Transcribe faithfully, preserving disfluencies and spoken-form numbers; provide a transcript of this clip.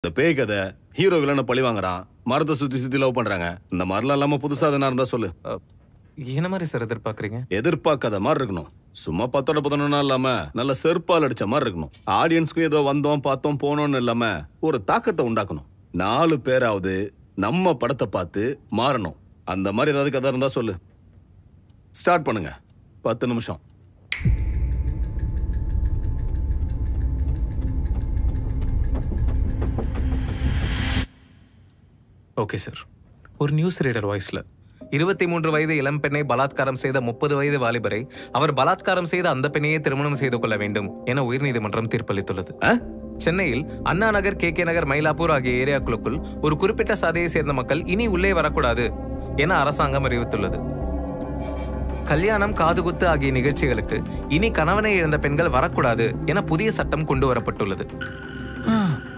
ஒருத்த பேய் கதை ஹீரோ வில்லனை பழி வாங்குறான், மரத்தை சுத்தி சுத்தி லவ் பண்றாங்க. இந்த மாதிரிலாம் இல்லாம புதுசா எதனா இருந்தா சொல்லு. என்ன மாதிரி சார் எதிர்பார்க்குறீங்க? எதிர்பார்க்காத மாதிரி இருக்கணும். சும்மா பத்தோட பத்தணும்னா இல்லாம நல்ல செருப்பால் அடிச்ச மாதிரி இருக்கணும். ஆடியன்ஸ்க்கும் ஏதோ வந்தோம் பார்த்தோம் போனோம்னு இல்லாம ஒரு தாக்கத்தை உண்டாக்கணும். நாலு பேராவது நம்ம படத்தை பார்த்து மாறணும். அந்த மாதிரி ஏதாவது கதை இருந்தா சொல்லு. ஸ்டார்ட் பண்ணுங்க. பத்து நிமிஷம். Okay sir. ஒரு நியூஸ் ரீடர் வாய்ஸ்ல இருபத்தி மூன்று வயது இளம் பெண்ணை பலாத்காரம் செய்த முப்பது வயது வாலிபரை அவர் பலாத்காரம் செய்த அந்த பெண்ணையே திருமணம் செய்து கொள்ள வேண்டும் என உயர்நீதிமன்றம் தீர்ப்பளித்துள்ளது. சென்னையில் அண்ணா நகர், கே கே நகர், மயிலாப்பூர் ஆகிய ஏரியாக்களுக்குள் ஒரு குறிப்பிட்ட சாதியை சேர்ந்த மக்கள் இனி உள்ளே வரக்கூடாது என அரசாங்கம் அறிவித்துள்ளது. கல்யாணம், காதுகுத்து ஆகிய நிகழ்ச்சிகளுக்கு இனி கணவனை இழந்த பெண்கள் வரக்கூடாது என புதிய சட்டம் கொண்டு வரப்பட்டுள்ளது.